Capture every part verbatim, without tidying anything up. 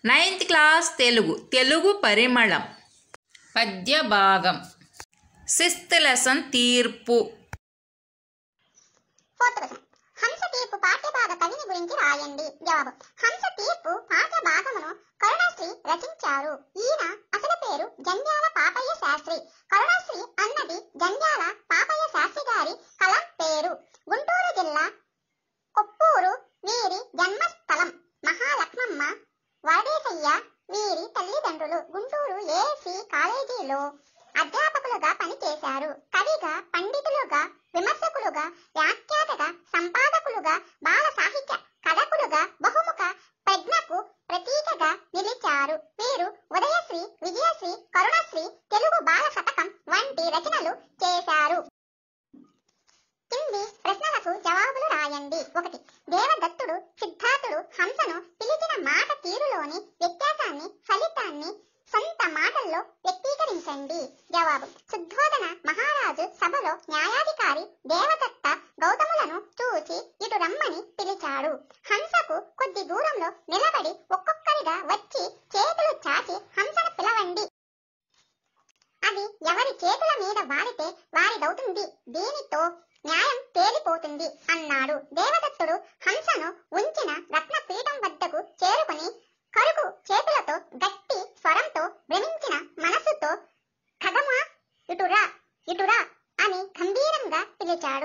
Ninth class Telugu Telugu పరిమళం పద్య భాగం సిక్స్త్ లెసన్ తీర్పు. హంస తీర్పు పాఠ్యభాగ కవిని గురించి రాయండి. జవాబు: హంస తీర్పు పాఠ్యభాగమును కరుణశ్రీ రచించారు. ఈయన అసలు పేరు జంధ్యాల పాపయ్య శాస్త్రి. కరుణశ్రీ అన్నది జంధ్యాల పాపయ్య శాస్త్రి గారి కలం పేరు. గుంటూరు జిల్లా కొప్పూరు వీరి జన్మస్థలం. మహాలక్ష్మమ్మ వరదేశయ్య వీరి తల్లిదండ్రులు. గుంటూరు ఏసీ కాలేజీలో అధ్యాపకులుగా పనిచేశారు. కవిగా, పండితులుగా, విమర్శకులుగా, వ్యాఖ్యాతగా, సంపాదకులుగా, బాల సాహిత్య కథకులుగా బహుముఖ ప్రజ్ఞకు ప్రతీకగా నిలిచారు. వీరు ఉదయశ్రీ, విజయశ్రీ, కరుణశ్రీ, తెలుగు బాల శతకం వంటి రచనలు చేశారు. కింది ప్రశ్నలకు జవాబులు రాయండి. ఒకటి. దేవదత్తుడు సిద్ధార్థుడు హంసను పిలిచిన మాట తీరులోని వ్యత్యాసాన్ని, ఫలితాన్ని సొంత మాటల్లో వ్యక్తీకరించండి. జవాబు: శుద్ధోదన మహారాజు సభలో న్యాయాధికారి దేవదత్త గౌతములను చూచి ఇటు రమ్మని పిలిచాడు. హంసకు కొద్ది దూరంలో నిలబడి ఒక్కొక్కరిగా వచ్చి చేతులు చాచి హంసను పిలవండి, అది ఎవరి చేతుల మీద వారితే వారిదవుతుంది, దీనితో న్యాయం తేలిపోతుంది అన్నాడు. దేవదత్తుడు హంసను ఉంచిన రత్నపీఠం వద్దకు చేరుకుని కరుకు చేతులతో గట్టి స్వరంతో భ్రమించిన మనసుతో ఖగమా ఇటురా ఇటురా అని గంభీరంగా పిలిచాడు.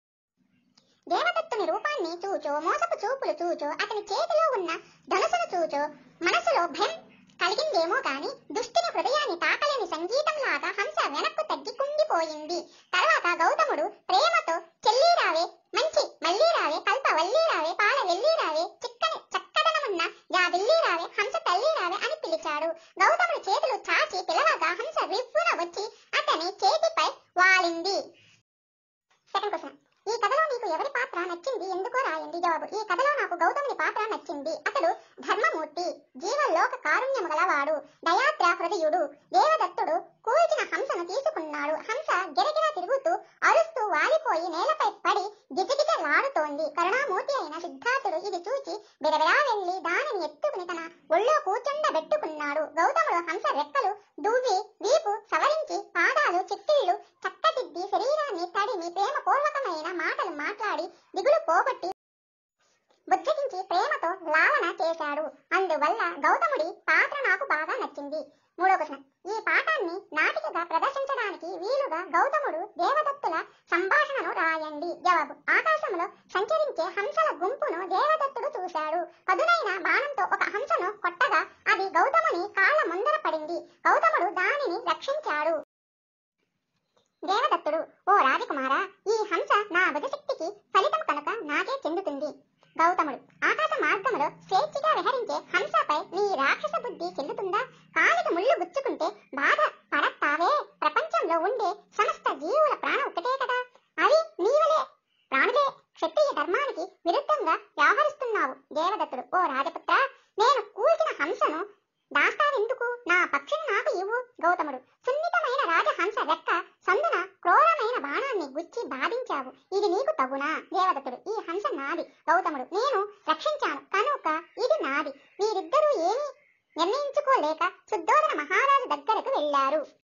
దేవదత్తుని రూపాన్ని చూచో, మోసపు చూపులు చూచో, అతని చేతిలో ఉన్న ధనుసును చూచో మనసులో భయం కలిగిందేమో గాని దుష్టుని హృదయాన్ని తాకలేని సంగీతంలాగా హంస వెనక్కు తగ్గి కుంగిపోయింది. తర్వాత గౌతముడు ప్రేమతో చెల్లీరావే, మంచి మళ్ళీరావే, కల్ప వల్లీరావే, పాల వెల్లీరావే, చిక్కని చక్కదనమున్న యా బిల్లీరావే, హంస తల్లీరావే అని పిలిచాడు. గౌతముడు చేతులు చాచి పిలవగా హంస రివ్వున వచ్చి అతని చేతిపై వాలింది. Second question. ఈ కథలో మీకు ఎవరి పాత్ర నచ్చింది, ఎందుకో రాయండి. జవాబు: ఈ కథలో నాకు గౌతముని పాత్ర నచ్చింది. అతడు ధర్మమూర్తి, జీవలోక కారుణ్యము గలవాడు, దయాద్ర హృదయుడు. దేవదత్తుడు కూల్చిన హంసను తీసుకున్నాడు. హంస గిరగిర తిరుగుతూ అరుస్తూ వాలిపోయి నేలపై పడి గిజగిజలాడుతోంది. కరుణామూర్తి అయిన సిద్ధార్థుడు ఇది చూచి బిడబిడా వెళ్లి దానిని ఎత్తుకుని తన ఒళ్ళో కూర్చుండబెట్టుకున్నాడు. గౌతముడు హంస రెక్కలు దువ్వి వీపు సవరించి పాదాలు చిట్టిళ్ళు చక్కదిద్ది శరీరాన్ని తడిమి ప్రేమ పూర్వకమైన మాటలు మాట్లాడి దిగులు పోగొట్టి బుజ్జగించి ప్రేమతో లావణ చేశాడు. అందువల్ల గౌతముడి పాత్ర నాకు బాగా నచ్చింది. మూడో క్వశ్చన్. ఈ పాఠాన్ని నాటికగా ప్రదర్శించడానికి వీలుగా గౌతముడు దేవదత్తుల సంభాషణను రాయండి. జవాబు: ఆకాశంలో సంచరించే హంసల గుంపును దేవదత్తుడు చూశాడు. పదునైన బాణంతో ఒక హంసను కొట్టగా అది గౌతముని కాళ్ళ ముందర పడింది. గౌతముడు దానిని రక్షించాడు. దేవదత్తుడు: ఓ రాజకుమారా, ఈ హంస నా భుజశక్తికి ఫలితం కనుక నాకే చెందుతుంది. గౌతముడు: ఆకాశ మార్గములో స్వేచ్ఛగా విహరించే హంసపై నీ రాక్షస బుద్ధి చెల్లుతుందా? కాలికి ముళ్ళు గుచ్చుకుంటే బాధ పడతావే. ప్రపంచంలో ఉండే సమస్త జీవుల ప్రాణం ఒక్కటే కదా, అవి నీవలే ప్రాణులే. క్షత్రియ ధర్మానికి విరుద్ధంగా వ్యవహరిస్తున్నావు. దేవదత్తుడు: ఓ రాజపుత్ర, నేను కూల్చిన హంసను దాస్తావెందుకు? నా పక్షిని నాకు ఇవ్వు. గౌతముడు: సున్నితమైన రాజహంస రెక్క సందున క్రూరమైన బాణాన్ని గుచ్చి బాధించావు, ఇది నీకు తగునా? దేవదత్తుడు: ఈ హంస నాది. గౌతముడు: నేను రక్షించాను కనుక ఇది నాది. వీరిద్దరూ ఏమీ నిర్ణయించుకోలేక శుద్ధోదన మహారాజు దగ్గరకు వెళ్లారు.